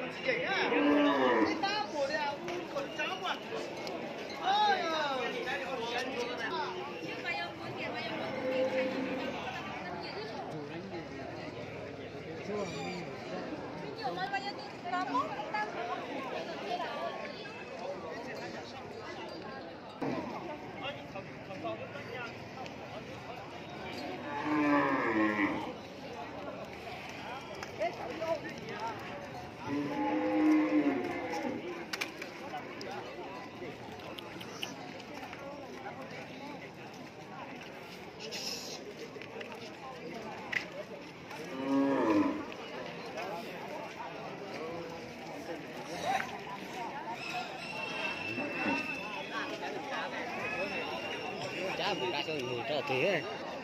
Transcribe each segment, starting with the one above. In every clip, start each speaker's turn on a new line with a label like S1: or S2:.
S1: đã cho người trở thế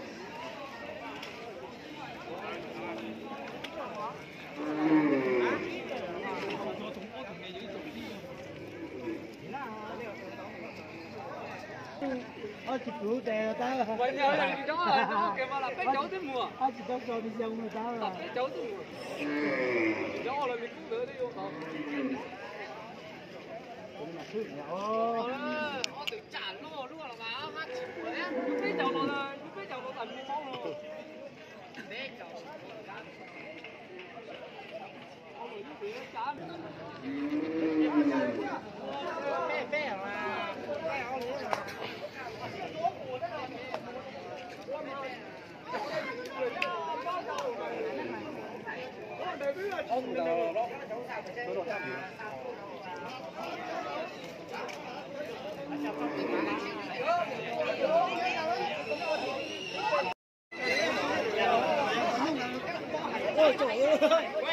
S2: chỉ cứu tè ta
S3: vậy nhờ là gì đó rồi kêu mà là cái cháu tới mùa
S2: chỉ có cho đi xong người ta rồi
S3: cái cháu tới mùa đó là mình cũng đỡ đi vô không tự trả lô luôn là báo hát chịu đấy lúc bây giờ nó tầm như máu rồi đấy cháu bé mà ông đầu đó ôi trời ơi